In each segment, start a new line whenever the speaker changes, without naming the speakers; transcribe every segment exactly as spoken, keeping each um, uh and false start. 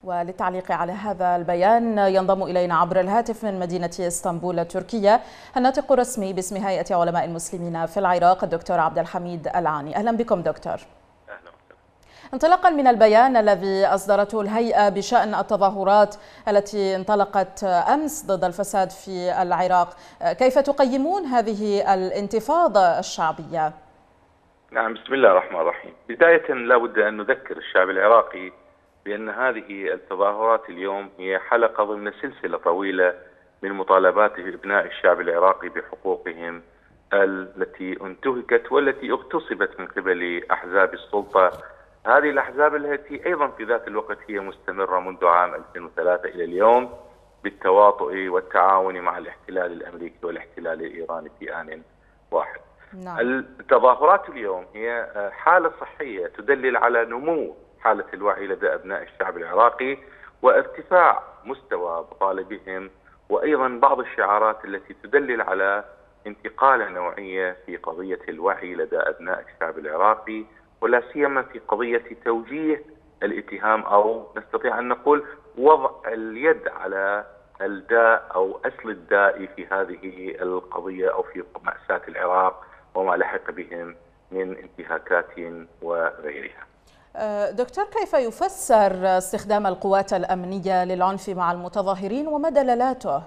وللتعليق على هذا البيان ينضم إلينا عبر الهاتف من مدينة اسطنبول التركية الناطق الرسمي باسم هيئة علماء المسلمين في العراق الدكتور عبد الحميد العاني. أهلا بكم دكتور.
أهلا.
انطلاقا من البيان الذي أصدرته الهيئة بشأن التظاهرات التي انطلقت أمس ضد الفساد في العراق، كيف تقيمون هذه الانتفاضة الشعبية؟
نعم، بسم الله الرحمن الرحيم. بداية لا بد أن نذكر الشعب العراقي بأن هذه التظاهرات اليوم هي حلقة ضمن سلسلة طويلة من مطالبات أبناء الشعب العراقي بحقوقهم التي انتهكت والتي اغتصبت من قبل أحزاب السلطة. هذه الأحزاب التي أيضا في ذات الوقت هي مستمرة منذ عام ألفين وثلاثة إلى اليوم بالتواطؤ والتعاون مع الاحتلال الأمريكي والاحتلال الإيراني في آن واحد.
نعم.
التظاهرات اليوم هي حالة صحية تدلل على نمو حالة الوعي لدى أبناء الشعب العراقي وارتفاع مستوى مطالبهم، وأيضا بعض الشعارات التي تدلل على انتقالة نوعية في قضية الوعي لدى أبناء الشعب العراقي، ولا سيما في قضية توجيه الاتهام أو نستطيع أن نقول وضع اليد على الداء أو أصل الداء في هذه القضية أو في مأساة العراق وما لحق بهم من انتهاكات وغيرها.
دكتور، كيف يفسر استخدام القوات الأمنية للعنف مع المتظاهرين وما دلالته؟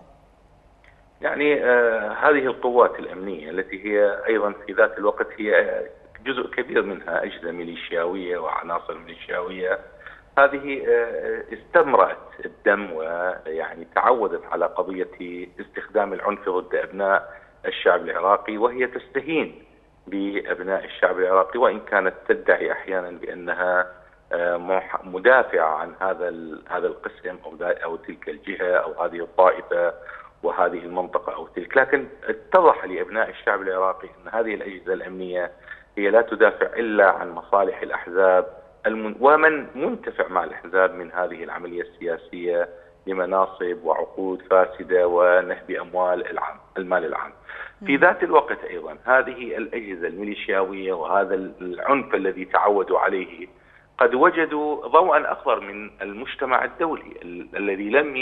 يعني آه هذه القوات الأمنية التي هي أيضا في ذات الوقت هي جزء كبير منها أجهزة ميليشياوية وعناصر ميليشياوية، هذه آه استمرأت الدم ويعني تعودت على قضية استخدام العنف ضد أبناء الشعب العراقي، وهي تستهين بأبناء الشعب العراقي وإن كانت تدعي أحيانا بأنها مدافعة عن هذا هذا القسم أو أو تلك الجهة أو هذه الطائفة وهذه المنطقة أو تلك، لكن اتضح لأبناء الشعب العراقي أن هذه الأجهزة الأمنية هي لا تدافع إلا عن مصالح الأحزاب ومن منتفع مع الأحزاب من هذه العملية السياسية لمناصب وعقود فاسدة ونهب أموال العام المال العام. في ذات الوقت أيضا هذه الأجهزة الميليشياوية وهذا العنف الذي تعودوا عليه قد وجدوا ضوءا أخضر من المجتمع الدولي الذي لم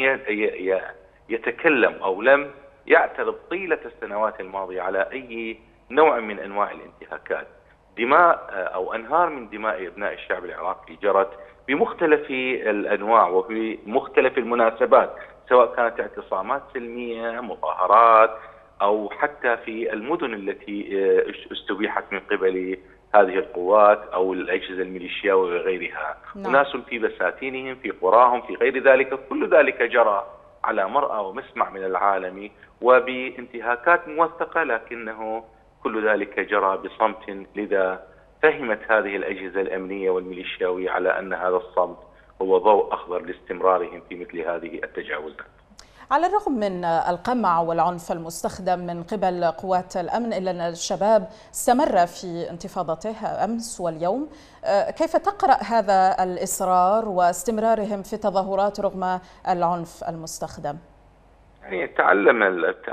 يتكلم أو لم يعترض طيلة السنوات الماضية على أي نوع من أنواع الانتهاكات. دماء أو أنهار من دماء أبناء الشعب العراقي جرت بمختلف الأنواع وفي مختلف المناسبات، سواء كانت اعتصامات سلمية، مظاهرات، أو حتى في المدن التي استبيحت من قبل هذه القوات أو الأجهزة الميليشياوية وغيرها. نعم. أناس في بساتينهم في قراهم في غير ذلك، كل ذلك جرى على مرأى ومسمع من العالم وبانتهاكات موثقة، لكنه كل ذلك جرى بصمت. لذا فهمت هذه الأجهزة الأمنية والميليشياوية على أن هذا الصمت هو ضوء أخضر لاستمرارهم في مثل هذه التجاوزات.
على الرغم من القمع والعنف المستخدم من قبل قوات الأمن إلا أن الشباب استمر في انتفاضته أمس واليوم، كيف تقرأ هذا الإصرار واستمرارهم في التظاهرات رغم العنف المستخدم؟
يعني تعلم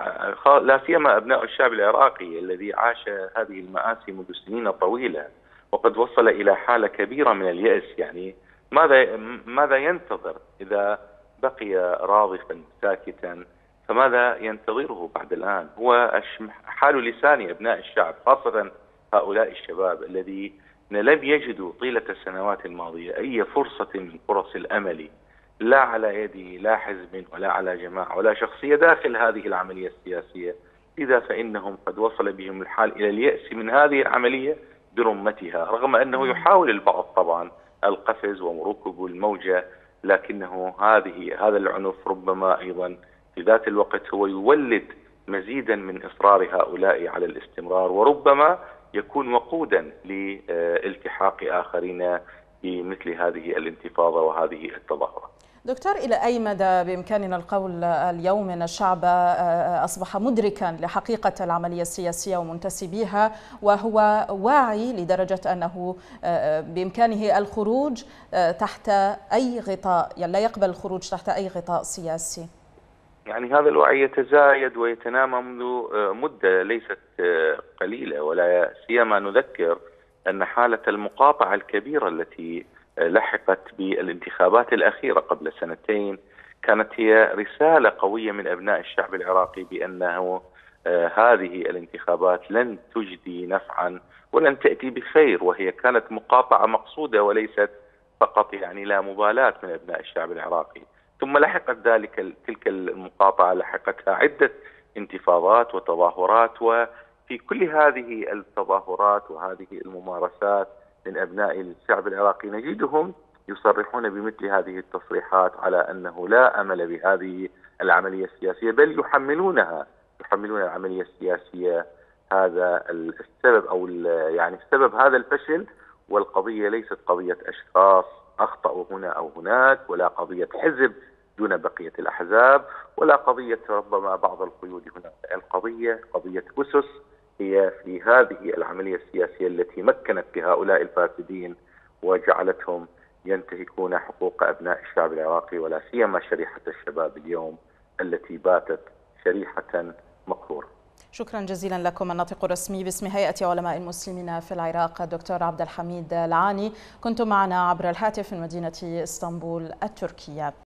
لا سيما أبناء الشعب العراقي الذي عاش هذه المآسي منذ سنين طويلة وقد وصل إلى حالة كبيرة من اليأس. يعني ماذا ماذا ينتظر إذا بقي راضفا ساكتا؟ فماذا ينتظره بعد الآن؟ هو حال لسان أبناء الشعب خاصة هؤلاء الشباب الذين لم يجدوا طيلة السنوات الماضية أي فرصة من فرص الأمل، لا على يد لا حزب ولا على جماعة ولا شخصية داخل هذه العملية السياسية. لذا فإنهم قد وصل بهم الحال إلى اليأس من هذه العملية برمتها، رغم أنه يحاول البعض طبعا القفز وركوب الموجة، لكنه هذه هذا العنف ربما أيضا في ذات الوقت هو يولد مزيدا من إصرار هؤلاء على الاستمرار، وربما يكون وقودا لالتحاق آخرين بمثل هذه الانتفاضة وهذه التظاهرات.
دكتور، إلى أي مدى بإمكاننا القول اليوم أن الشعب أصبح مدركا لحقيقة العملية السياسية ومنتسبيها وهو واعي لدرجة أنه بإمكانه الخروج تحت أي غطاء، يعني لا يقبل الخروج تحت أي غطاء سياسي؟
يعني هذا الوعي يتزايد ويتنامى منذ مدة ليست قليلة، ولا سيما نذكر أن حالة المقاطعة الكبيرة التي لحقت بالانتخابات الأخيرة قبل سنتين كانت هي رسالة قوية من أبناء الشعب العراقي بأنه هذه الانتخابات لن تجدي نفعا ولن تأتي بخير، وهي كانت مقاطعة مقصودة وليست فقط يعني لا مبالاة من أبناء الشعب العراقي. ثم لحقت ذلك تلك المقاطعة لحقتها عدة انتفاضات وتظاهرات، وفي كل هذه التظاهرات وهذه الممارسات من أبناء الشعب العراقي نجدهم يصرحون بمثل هذه التصريحات على أنه لا أمل بهذه العملية السياسية، بل يحملونها يحملون العملية السياسية هذا السبب أو يعني السبب هذا الفشل. والقضية ليست قضية أشخاص أخطأوا هنا أو هناك، ولا قضية حزب دون بقية الأحزاب، ولا قضية ربما بعض القيود هنا. القضية قضية أسس هي في هذه العملية السياسية التي مكنت بهؤلاء الفاسدين وجعلتهم ينتهكون حقوق أبناء الشعب العراقي، ولا سيما شريحة الشباب اليوم التي باتت شريحة مقهورة.
شكرا جزيلا لكم. الناطق الرسمي باسم هيئة علماء المسلمين في العراق الدكتور عبد الحميد العاني، كنتم معنا عبر الهاتف من مدينة اسطنبول التركية.